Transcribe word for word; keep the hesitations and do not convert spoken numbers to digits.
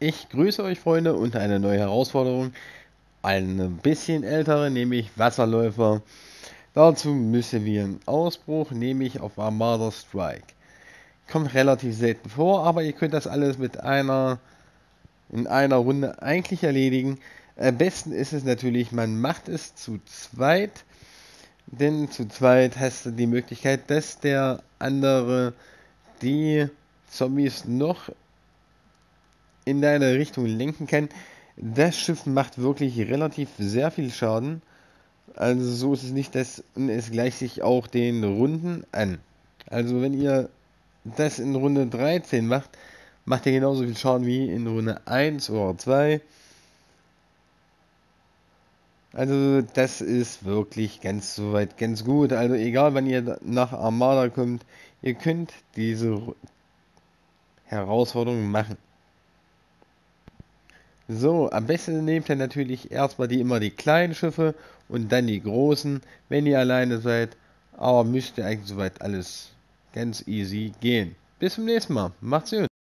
Ich grüße euch, Freunde, und eine neue Herausforderung. Eine bisschen ältere, nämlich Wasserläufer. Dazu müssen wir einen Ausbruch, nämlich auf Armada Strike. Kommt relativ selten vor, aber ihr könnt das alles mit einer in einer Runde eigentlich erledigen. Am besten ist es natürlich, man macht es zu zweit, denn zu zweit hast du die Möglichkeit, dass der andere die Zombies noch in deine Richtung lenken kann. Das Schiff macht wirklich relativ sehr viel Schaden. Also so ist es nicht, dass es gleicht sich auch den Runden an. Also wenn ihr das in Runde dreizehn macht, macht ihr genauso viel Schaden wie in Runde eins oder zwei. Also das ist wirklich ganz soweit ganz gut. Also egal wann ihr nach Armada kommt, ihr könnt diese Herausforderung machen. So, am besten nehmt ihr natürlich erstmal die immer die kleinen Schiffe und dann die großen, wenn ihr alleine seid. Aber müsste eigentlich soweit alles ganz easy gehen. Bis zum nächsten Mal. Macht's gut.